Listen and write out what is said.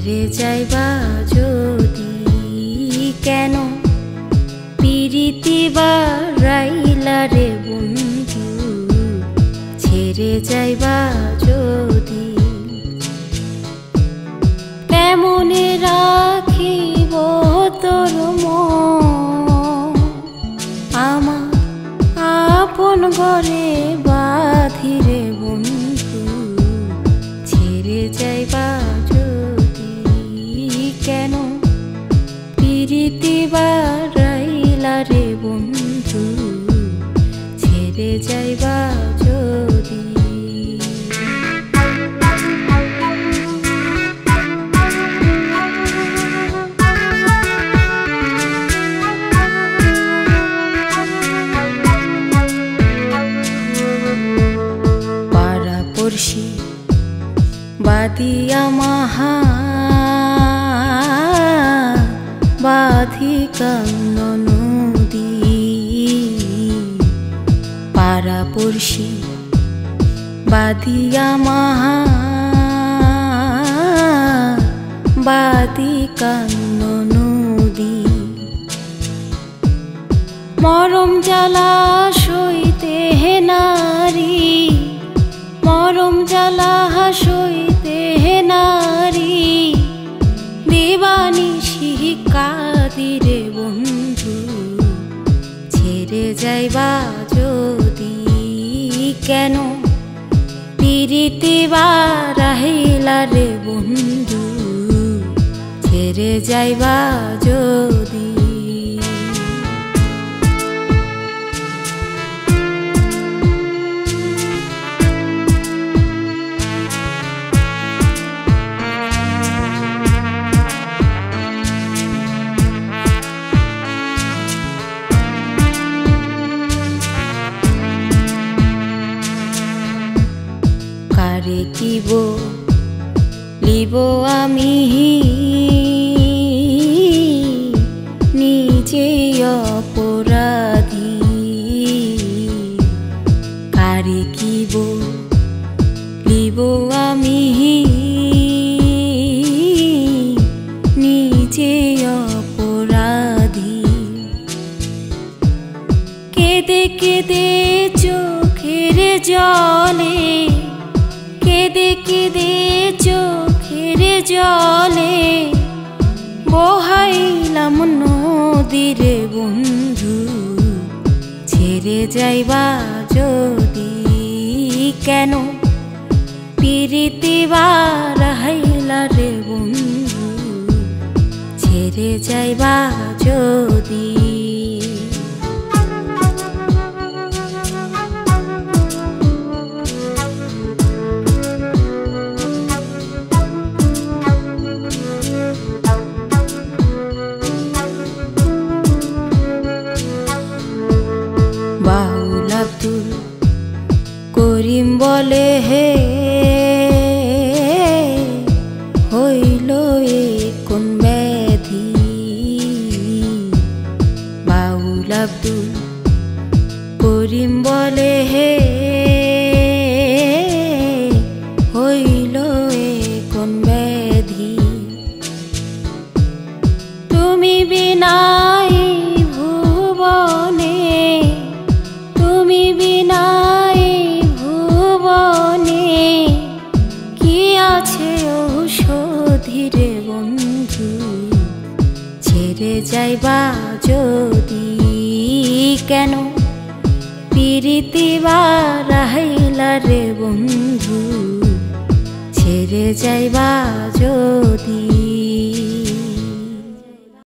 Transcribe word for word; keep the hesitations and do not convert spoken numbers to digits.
ছেড়ে যাইবা যদি কেন পিরিতি বারাইলা রে বন্ধু ছেড়ে যাইবা যদি কেমনে রাখিব তোর মন আমার আপন ঘরে বাঁধিরে বন্ধু ছেড়ে যাইবা যদি কেন পিরিতি বারাইলা রে বন্ধু ছেড়ে যাইবা যদি পড়শি বাদিয়া মাহা বাধি কান্ন নদী পাড়া পড়শি বাদিয়া মাহা বাদি কান্ন নদী মরম জ্বালা সইতে হে নারী মরম জ্বালা সইতে হে নারী দিবানিশি কাঁদিরে বন্ধু ছেড়ে যাইবা যদি কেন পিরিতি বারাইলা রে বন্ধু ছেড়ে যাইবা যদি কারে কিব লিব আমি নিজে অপরাধী কারে কিব লিব আমি নিজে অপরাধী কেঁদে কেঁদে চোখের জলে কেঁদে কেঁদে চোখের জলে বহাইলাম নদীরে বন্ধু ছেড়ে যাইবা যদি কেন পিরিতি বারাইলা রে বন্ধু ছেড়ে যাইবা যদি বাউল আব্দুল করিম বলে হে হইল এ কোন ব্যাধি বাউল আব্দুল করিম বলে হে হইল এ কোন ব্যাধি তুমি বিনাই ভুবনে তুমি বিনাই ভুবনে কি আছে ঔষধিরে বন্ধু ছেড়ে যাইবা যদি কেন পিরিতি বারাইলা রে বন্ধু ছেড়ে যাইবা যদি